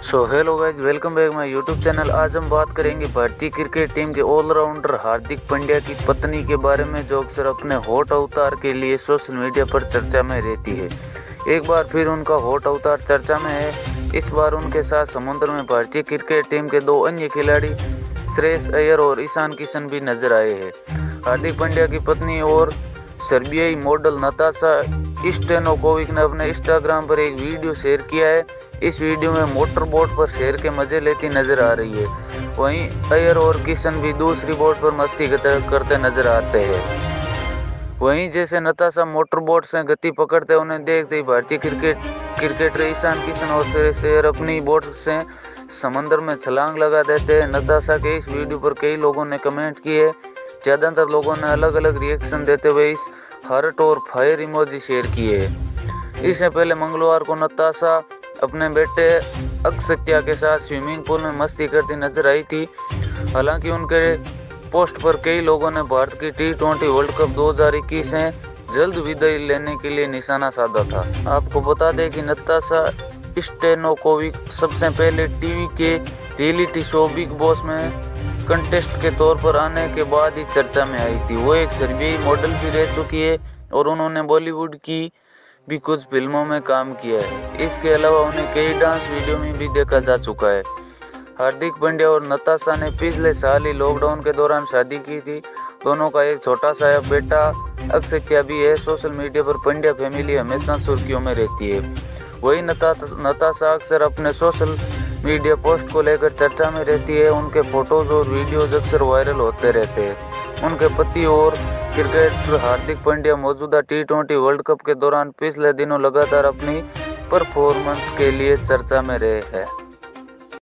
So hello guys, welcome back my YouTube channel. आज हम बात करेंगे भारतीय क्रिकेट टीम के ऑलराउंडर हार्दिक पांड्या की पत्नी के बारे में, जो अक्सर अपने हॉट अवतार के लिए सोशल मीडिया पर चर्चा में रहती है। एक बार फिर उनका हॉट अवतार चर्चा में है। इस बार उनके साथ समुद्र में भारतीय क्रिकेट टीम के दो अन्य खिलाड़ी श्रेयस अय्यर और ईशान किशन भी नजर आए हैं। हार्दिक पांड्या की पत्नी और सर्बियाई मॉडल नताशा स्टेनोकोविक ने अपने इंस्टाग्राम पर एक वीडियो शेयर किया है। इस वीडियो में मोटर बोट पर शेर के मजे लेती नजर आ रही है। वहीं अय्यर और किशन भी दूसरी बोट पर मस्ती करते नजर आते हैं। वहीं जैसे नताशा मोटर बोट से गति पकड़ते उन्हें देखते ही भारतीय क्रिकेटर ईशान किशन और श्रेयस अय्यर अपनी बोट से समंदर में छलांग लगा देते हैं। नताशा के इस वीडियो पर कई लोगों ने कमेंट किए। ज़्यादातर लोगों ने अलग अलग रिएक्शन देते हुए इस हार्ट और फायर इमोजी शेयर किए। इससे पहले मंगलवार को नताशा अपने बेटे अक्षत्या के साथ स्विमिंग पूल में मस्ती करती नजर आई थी। हालांकि उनके पोस्ट पर कई लोगों ने भारत की T20 वर्ल्ड कप 2021 से जल्द विदाई लेने के लिए निशाना साधा था। आपको बता दें कि नताशा स्टेनोकोविक सबसे पहले टीवी के रियलिटी शो बिग बॉस में कंटेस्ट के तौर पर आने के बाद ही चर्चा में आई थी। वो एक सर्बियाई मॉडल भी रह चुकी है और उन्होंने बॉलीवुड की भी कुछ फिल्मों में काम किया है। इसके अलावा उन्हें कई डांस वीडियो में भी देखा जा चुका है। हार्दिक पांड्या और नताशा ने पिछले साल ही लॉकडाउन के दौरान शादी की थी। दोनों का एक छोटा सा बेटा अक्षत्या भी है। सोशल मीडिया पर पांड्या फैमिली हमेशा सुर्खियों में रहती है। वही नताशा अक्सर अपने सोशल मीडिया पोस्ट को लेकर चर्चा में रहती है। उनके फोटोज और वीडियोज अक्सर वायरल होते रहते हैं। उनके पति और क्रिकेटर हार्दिक पांड्या मौजूदा T20 वर्ल्ड कप के दौरान पिछले दिनों लगातार अपनी परफॉर्मेंस के लिए चर्चा में रहे हैं।